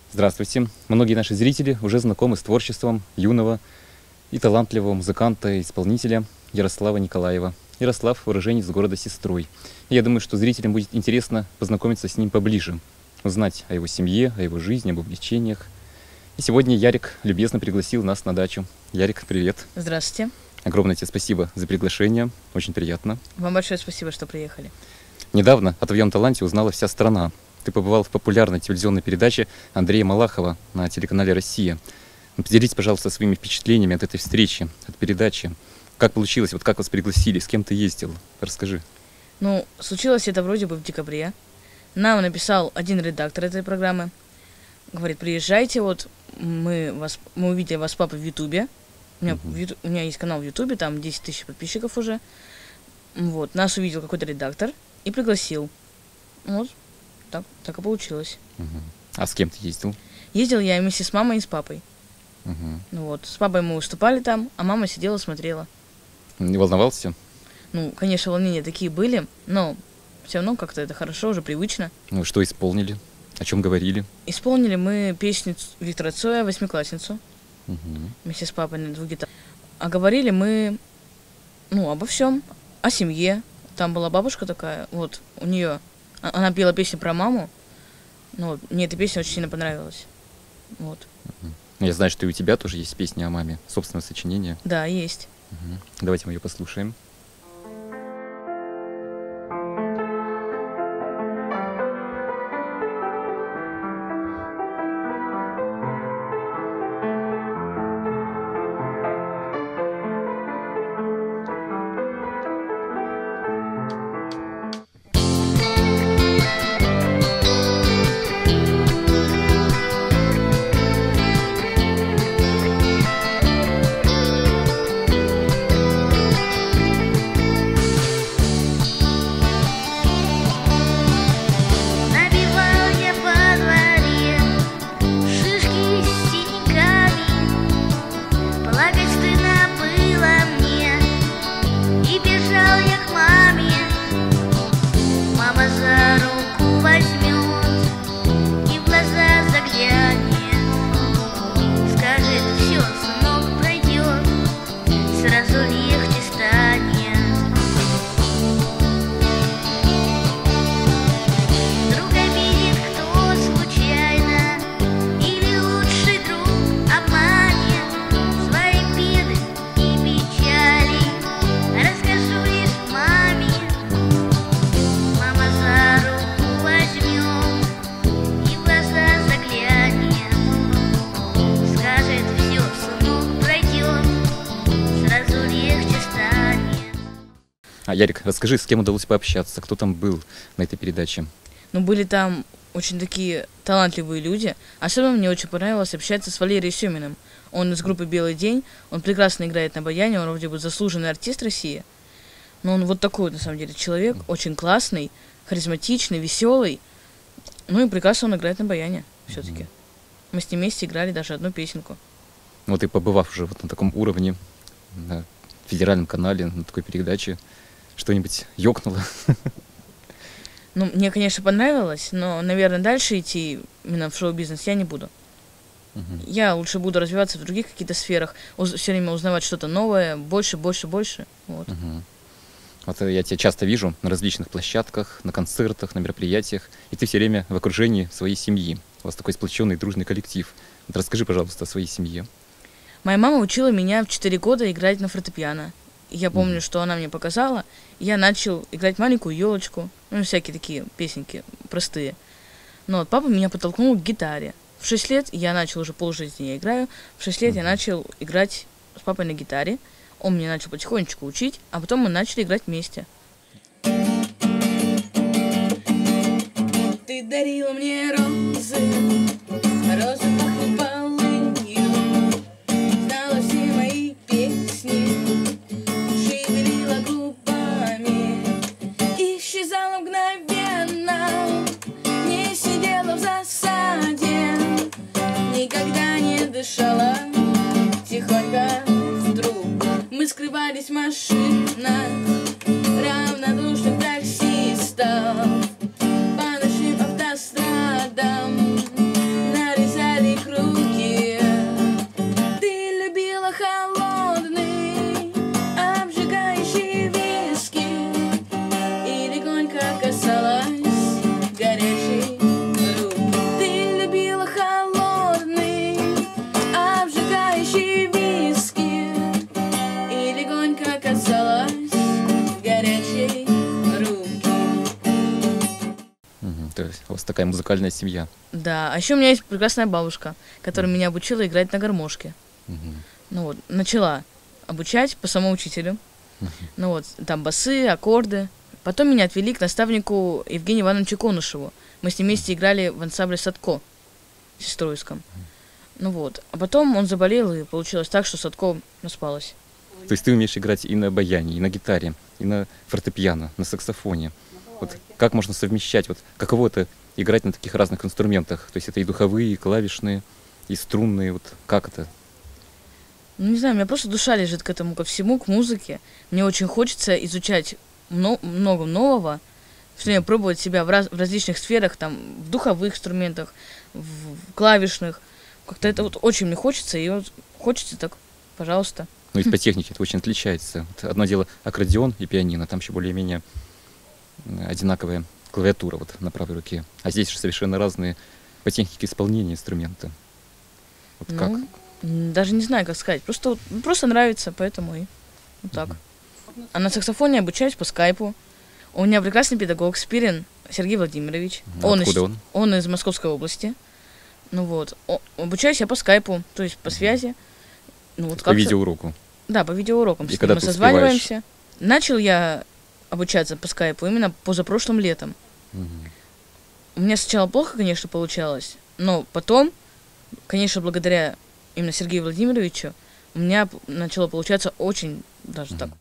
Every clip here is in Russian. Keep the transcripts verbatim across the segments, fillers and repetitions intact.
Здравствуйте. Многие наши зрители уже знакомы с творчеством юного и талантливого музыканта и исполнителя Ярослава Николаева. Ярослав – уроженец города Сестрой. И я думаю, что зрителям будет интересно познакомиться с ним поближе, узнать о его семье, о его жизни, об увлечениях. И сегодня Ярик любезно пригласил нас на дачу. Ярик, привет. Здравствуйте. Огромное тебе спасибо за приглашение. Очень приятно. Вам большое спасибо, что приехали. Недавно о твоем таланте узнала вся страна. Ты побывал в популярной телевизионной передаче Андрея Малахова на телеканале «Россия». Поделитесь, пожалуйста, своими впечатлениями от этой встречи, от передачи. Как получилось, вот как вас пригласили, с кем ты ездил? Расскажи. Ну, случилось это вроде бы в декабре. Нам написал один редактор этой программы. Говорит, приезжайте, вот мы, вас, мы увидели вас с папой в Ютубе. У меня, uh-huh. в Ютуб, у меня есть канал в Ютубе, там десять тысяч подписчиков уже. Вот, нас увидел какой-то редактор и пригласил. Вот. Так, так и получилось. Угу. А с кем ты ездил? Ездил я вместе с мамой и с папой. Угу. Ну вот, с папой мы выступали там, а мама сидела, смотрела. Не волновался? Ну, конечно, волнения такие были, но все равно как-то это хорошо, уже привычно. Ну, что исполнили? О чем говорили? Исполнили мы песню Виктора Цоя «Восьмиклассницу». Угу. Вместе с папой на двух гитарах. А говорили мы, ну, обо всем, о семье. Там была бабушка такая, вот, у нее... Она пела песню про маму, ну, вот, мне эта песня очень сильно понравилась. Вот. Uh-huh. Я знаю, что и у тебя тоже есть песня о маме, собственное сочинение. Да, есть. Uh-huh. Давайте мы ее послушаем. А, Ярик, расскажи, с кем удалось пообщаться, кто там был на этой передаче? Ну, были там очень такие талантливые люди. Особенно мне очень понравилось общаться с Валерием Семиным. Он из группы «Белый день», он прекрасно играет на баяне, он вроде бы заслуженный артист России. Но он вот такой, на самом деле, человек, очень классный, харизматичный, веселый. Ну и прекрасно он играет на баяне все-таки. Мы с ним вместе играли даже одну песенку. Вот и побывав уже вот на таком уровне, на федеральном канале, на такой передаче, что-нибудь ёкнуло? Ну, мне, конечно, понравилось, но, наверное, дальше идти именно в шоу-бизнес я не буду. Uh-huh. Я лучше буду развиваться в других каких-то сферах, уз- все время узнавать что-то новое, больше, больше, больше. Вот. Uh-huh. Вот я тебя часто вижу на различных площадках, на концертах, на мероприятиях, и ты все время в окружении своей семьи. У вас такой сплоченный, дружный коллектив. Вот расскажи, пожалуйста, о своей семье. Моя мама учила меня в четыре года играть на фортепиано. Я помню, mm. что она мне показала, и я начал играть маленькую елочку, ну, всякие такие песенки простые. Но вот папа меня подтолкнул к гитаре. В шесть лет я начал, уже полжизни я играю, в шесть лет mm. я начал играть с папой на гитаре. Он меня начал потихонечку учить, а потом мы начали играть вместе. Ты дарила мне розы, розы пахнут полынью, знала все мои песни, шевелила губами, исчезала мгновенно, не сидела в засаде, никогда не дышала, тихонько вдруг мы скрывались в машинах равнодушных таксистов. Нарезали такая музыкальная семья. Да, а еще у меня есть прекрасная бабушка, которая меня обучила играть на гармошке. Мгм. Ну вот, начала обучать по самоучителю. Ну вот, там басы, аккорды. Потом меня отвели к наставнику Евгению Ивановичу Конышеву. Мы с ним вместе играли в ансамбле Садко в Сестройском. Ну вот, а потом он заболел, и получилось так, что Садко распалось. То есть ты умеешь играть и на баяне, и на гитаре, и на фортепиано, на саксофоне. Вот как можно совмещать, вот каково это играть на таких разных инструментах? То есть это и духовые, и клавишные, и струнные, вот как это? Ну, не знаю, у меня просто душа лежит к этому, ко всему, к музыке. Мне очень хочется изучать мно- много нового, что я пробовать себя в, раз- в различных сферах, там, в духовых инструментах, в, в клавишных. Как-то это вот очень мне хочется, и вот хочется так, пожалуйста. Ну, ведь по технике это очень отличается. Вот одно дело аккордеон и пианино, там еще более-менее м, одинаковая клавиатура вот на правой руке. А здесь же совершенно разные по технике исполнения инструмента. Вот как? Ну, м, даже не знаю, как сказать. Просто, вот, ну, просто нравится, поэтому и вот так. А на саксофоне обучаюсь по скайпу. У меня прекрасный педагог Спирин Сергей Владимирович. Мгм. Он, Откуда из, он? он из Московской области. Ну вот. О- обучаюсь я по скайпу, то есть по связи. Ну, вот По как-то- видеоуроку. Да, по видеоурокам. И С ним когда мы ты созваниваемся. Начал я обучаться по скайпу именно позапрошлым летом. Мгм. У меня сначала плохо, конечно, получалось, но потом, конечно, благодаря именно Сергею Владимировичу, у меня п- начало получаться очень даже так.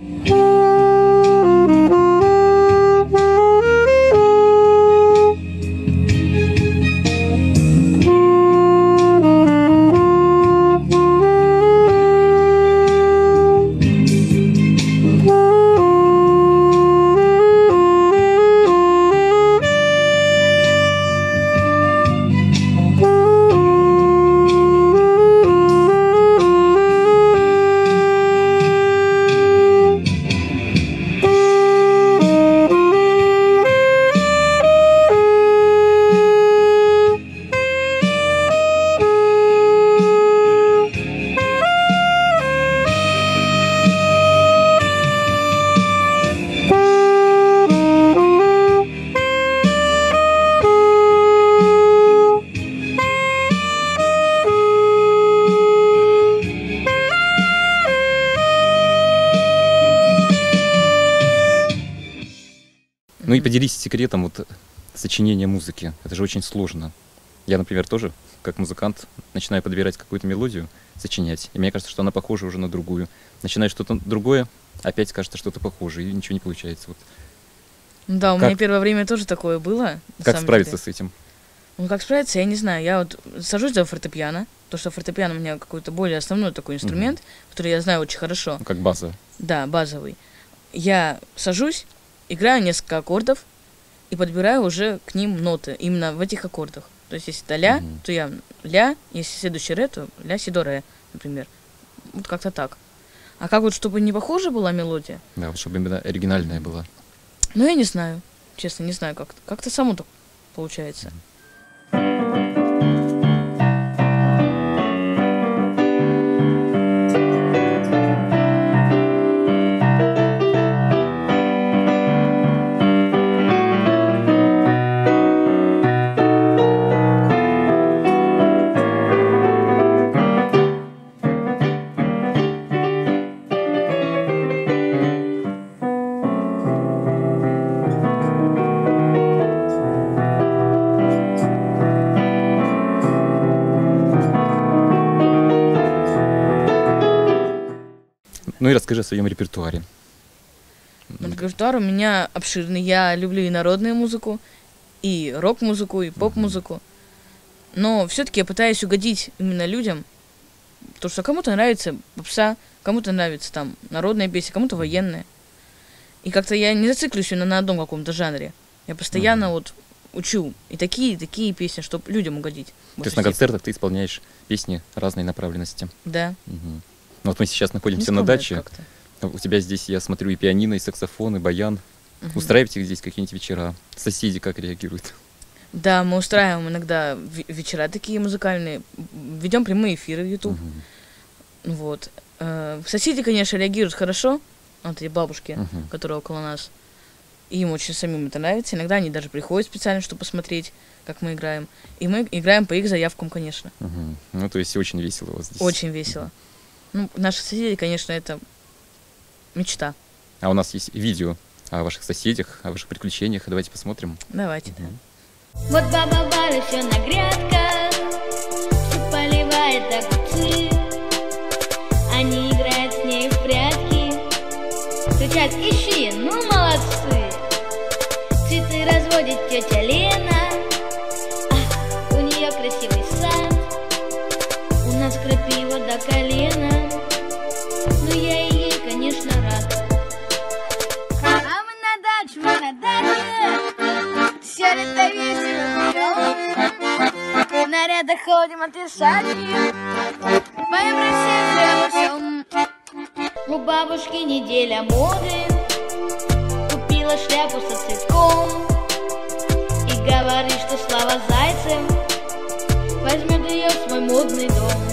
Ну и поделись секретом вот сочинения музыки. Это же очень сложно. Я, например, тоже, как музыкант, начинаю подбирать какую-то мелодию, сочинять. И мне кажется, что она похожа уже на другую. Начинаю что-то другое, опять кажется что-то похожее, и ничего не получается. Вот. Ну да, у Как- меня первое время тоже такое было. на Как самом справиться деле. с этим? Ну, как справиться, я не знаю. Я вот сажусь за фортепиано, потому что фортепиано у меня какой-то более основной такой инструмент, который я знаю очень хорошо. Ну, как база. Да, базовый. Я сажусь, играю несколько аккордов и подбираю уже к ним ноты, именно в этих аккордах. То есть, если это ля, Мгм. то я ля, если следующий ре, то ля, си, до, ре, например. Вот как-то так. А как вот, чтобы не похожа была мелодия, Да, вот чтобы именно оригинальная была. ну, я не знаю. Честно, не знаю, как как-то само так получается. Ну и расскажи о своем репертуаре. Ну, репертуар у меня обширный. Я люблю и народную музыку, и рок-музыку, и поп-музыку. Но все-таки я пытаюсь угодить именно людям, потому что кому-то нравится попса, кому-то нравится там народная песня, кому-то военная. И как-то я не зациклюсь именно на одном каком-то жанре. Я постоянно Мгм. вот учу и такие, и такие песни, чтобы людям угодить. в То большей есть на степени. концертах ты исполняешь песни разной направленности. Да. Мгм. Ну вот мы сейчас Не находимся на вспомню даче. как-то. У тебя здесь, я смотрю, и пианино, и саксофон, и баян. Мгм. Устраиваете здесь какие-нибудь вечера? Соседи как реагируют? Да, мы устраиваем иногда ве- вечера такие музыкальные, ведем прямые эфиры в YouTube. Мгм. Вот. Э, Соседи, конечно, реагируют хорошо, вот эти бабушки, Мгм. которые около нас. И им очень самим это нравится. Иногда они даже приходят специально, чтобы посмотреть, как мы играем. И мы играем по их заявкам, конечно. Угу. Ну, то есть очень весело у вас здесь. Очень весело. Ну, наши соседи, конечно, это мечта. А у нас есть видео о ваших соседях, о ваших приключениях. Давайте посмотрим. Давайте, угу. да. Вот баба Валя все на грядках, все поливает огурцы. Они играют с ней в прятки, кричат: ищи, ну молодцы. Цветы разводит тетя Лена, ах, у нее красивый сад. У нас крапива до колена, но я и ей, конечно, рад. А мы на даче, мы на даче, все лето весело живем. В нарядах ходим от Ишачки, поем Россию хлеб всем. У бабушки неделя моды, купила шляпу со цветком и говорит, что Слава Зайцев возьмет ее в свой модный дом.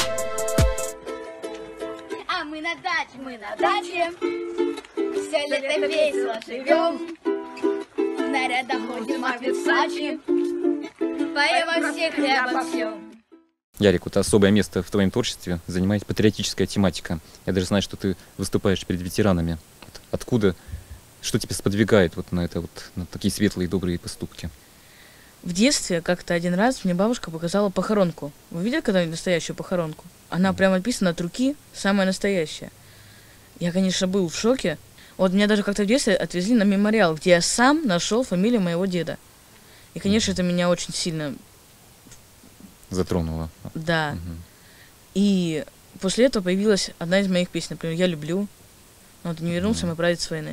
А мы на даче, мы на даче, все лето весело живем. В нарядах ходим от Версачи, поем во всех хлеб обо всем. Ярик, вот особое место в твоем творчестве занимает патриотическая тематика. Я даже знаю, что ты выступаешь перед ветеранами. Вот откуда, что тебя сподвигает вот на это вот, на такие светлые и добрые поступки? В детстве как-то один раз мне бабушка показала похоронку. Вы видели когда-нибудь настоящую похоронку? Она прямо написана от руки, самая настоящая. Я, конечно, был в шоке. Вот меня даже как-то в детстве отвезли на мемориал, где я сам нашел фамилию моего деда. И, конечно, это меня очень сильно... Затронуло. Да. Угу. И после этого появилась одна из моих песен, например, «Я люблю». Вот «Не вернулся мой прадед с войны».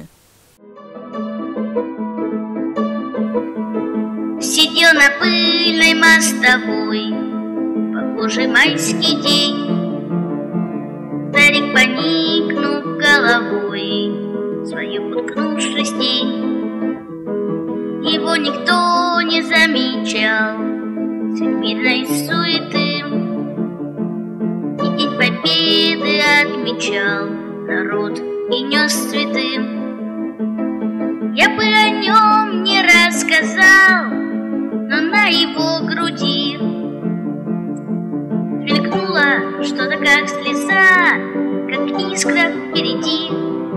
Сидел на пыльной мостовой, похожий майский день. Старик, поникнув головой, свою уткнувшись тень. Его никто не замечал всемирной суеты, и День Победы отмечал народ и нес цветы. Я бы о нем не рассказал, но на его груди мелькнуло что-то, как слеза, как искра впереди.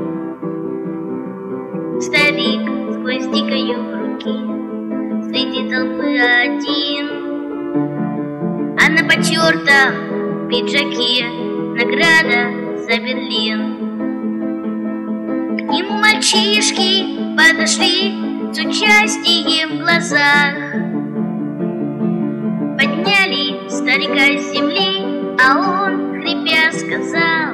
Старик сквозь дикою руки среди толпы один, а на потертом пиджаке награда за Берлин. К нему мальчишки подошли с участием в глазах, подняли старика с земли, а он, хрипя, сказал: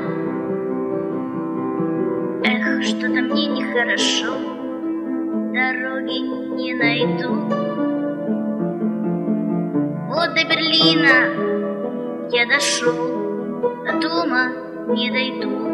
эх, что-то мне нехорошо, дороги не найду. Вот до Берлина я дошел, до дома не дойду.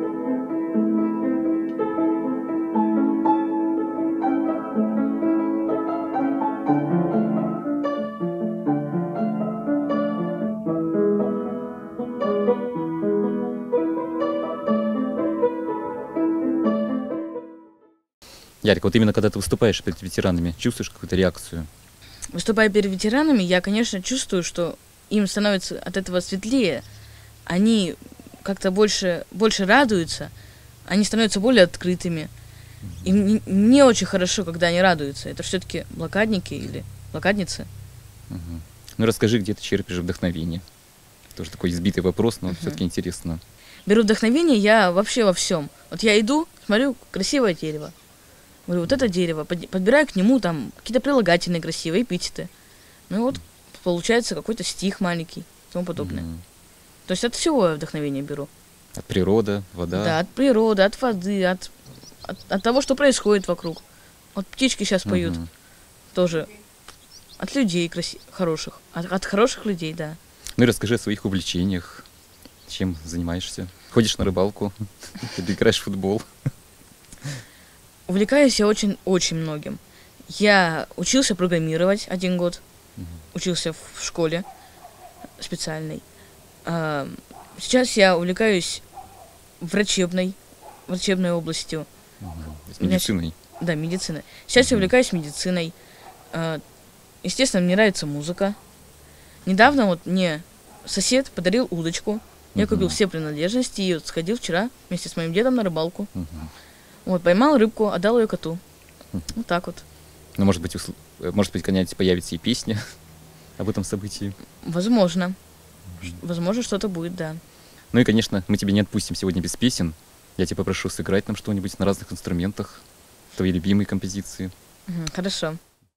Ярик, вот именно когда ты выступаешь перед ветеранами, чувствуешь какую-то реакцию? Выступая перед ветеранами, я, конечно, чувствую, что им становится от этого светлее. Они как-то больше, больше радуются, они становятся более открытыми. И мне, мне очень хорошо, когда они радуются. Это все-таки блокадники или блокадницы. Угу. Ну расскажи, где ты черпаешь вдохновение? Тоже такой избитый вопрос, но угу. все-таки интересно. Беру вдохновение я вообще во всем. Вот я иду, смотрю, красивое дерево. Говорю, вот это дерево, подбираю к нему там какие-то прилагательные красивые, эпитеты. Ну и вот получается какой-то стих маленький и тому подобное. Mm. То есть от всего я вдохновение беру. От природы, вода? Да, от природы, от воды, от, от, от того, что происходит вокруг. Вот птички сейчас поют mm-hmm. тоже. От людей краси- хороших, от, от хороших людей, да. Ну и расскажи о своих увлечениях. Чем занимаешься? Ходишь на рыбалку? Или играешь в футбол? Увлекаюсь я очень-очень многим. Я учился программировать один год, uh-huh. учился в школе специальной. А, сейчас я увлекаюсь врачебной, врачебной областью. Uh-huh. Медициной? Да, медицина. Сейчас я увлекаюсь медициной. Э, Естественно, мне нравится музыка. Недавно вот мне сосед подарил удочку. Я Мгм. купил все принадлежности и вот сходил вчера вместе с моим дедом на рыбалку. Мгм. Вот, поймал рыбку, отдал ее коту. Мгм. Вот так вот. Ну, может быть, усл- э, может быть, когда-нибудь появится и песня об этом событии. Возможно. Ш- Возможно, что-то будет, да. Ну и, конечно, мы тебя не отпустим сегодня без песен. Я тебя попрошу сыграть нам что-нибудь на разных инструментах, твои любимые композиции. Мгм, хорошо.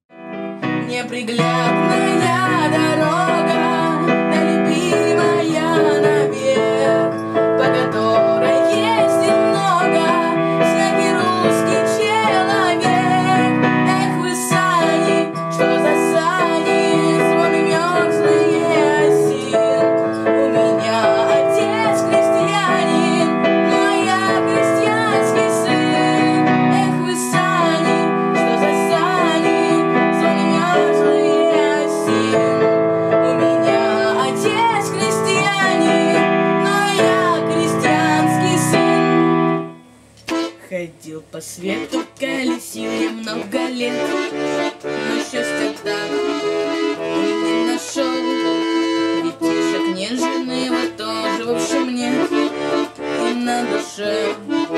Неприглядная дорога, да любимая навек, по которой есть немного всякий русский человек. Эх, вы сани, что за сани, с вами мерзлые осин. У меня отец крестьянин, но я крестьянский сын. Эх, вы сани, что за сани, с вами мерзлые осин. У меня отец крестьянин, но я крестьянский сын. Ходил по свету, колесил я много лет, но счастья так и не нашел. Детишек нет, жены вот тоже, в общем, нет, и на душе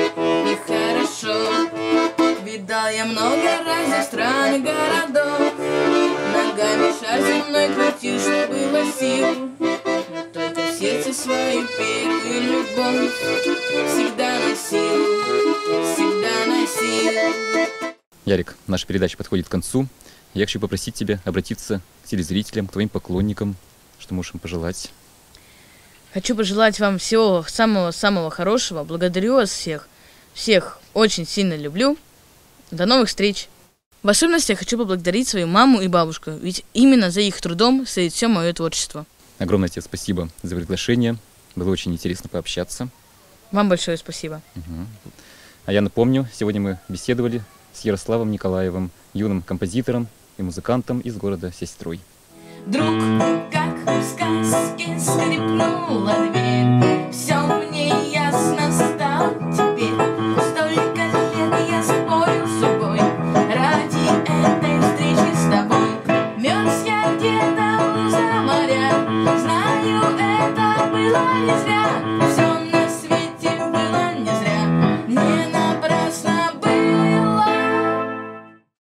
нехорошо. Видал я много разных стран и городов, ногами шар земной крутил, что было сил. Но только в сердце свою первую любовь всегда носил, всегда носил. Ярик, наша передача подходит к концу. Я хочу попросить тебя обратиться к телезрителям, к твоим поклонникам, что можешь им пожелать. Хочу пожелать вам всего самого-самого хорошего. Благодарю вас всех. Всех очень сильно люблю. До новых встреч. В особенности я хочу поблагодарить свою маму и бабушку, ведь именно за их трудом стоит все мое творчество. Огромное тебе спасибо за приглашение. Было очень интересно пообщаться. Вам большое спасибо. Мгм. А я напомню, сегодня мы беседовали с Ярославом Николаевым, юным композитором и музыкантом из города Сестрой. Вдруг, как в сказке, скрипнула дверь. Все мне ясно стало теперь. Столько лет я спорил с собой ради этой встречи с тобой. Мерз я где-то за моря, знаю, это было не зря. Все